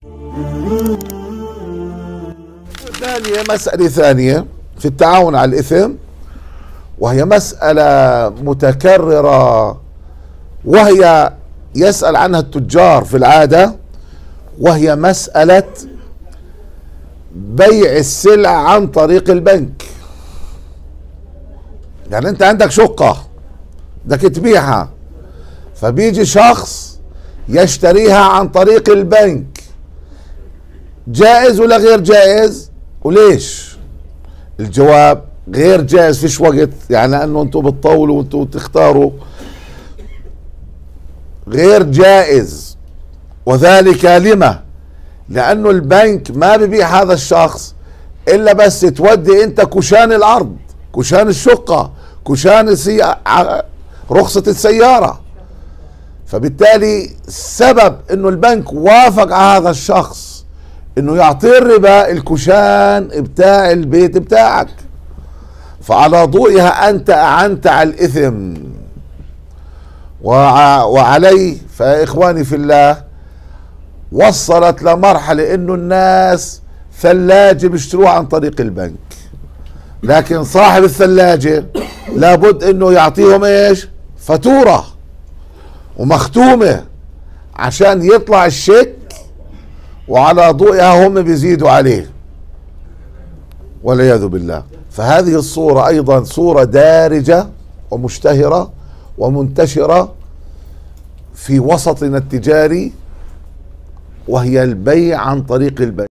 مسألة ثانية في التعاون على الإثم، وهي مسألة متكررة، وهي يسأل عنها التجار في العادة، وهي مسألة بيع السلع عن طريق البنك. يعني انت عندك شقة بدك تبيعها، فبيجي شخص يشتريها عن طريق البنك، جائز ولا غير جائز؟ وليش؟ الجواب غير جائز، فيش وقت، يعني لانه انتم بتطولوا وانتم تختاروا. غير جائز، وذلك لما؟ لانه البنك ما ببيع هذا الشخص الا بس تودي انت كشان الارض، كشان الشقة، كشان رخصة السيارة. فبالتالي سبب انه البنك وافق على هذا الشخص انه يعطيه الربا الكشان بتاع البيت بتاعك، فعلى ضوئها انت اعنت على الاثم. وعليه فاخواني في الله وصلت لمرحلة انه الناس ثلاجة بيشتروها عن طريق البنك، لكن صاحب الثلاجة لابد انه يعطيهم ايش؟ فاتورة ومختومة عشان يطلع الشيك، وعلى ضوئها هم بيزيدوا عليه والعياذ بالله. فهذه الصورة ايضا صورة دارجة ومشتهرة ومنتشرة في وسطنا التجاري، وهي البيع عن طريق البنك.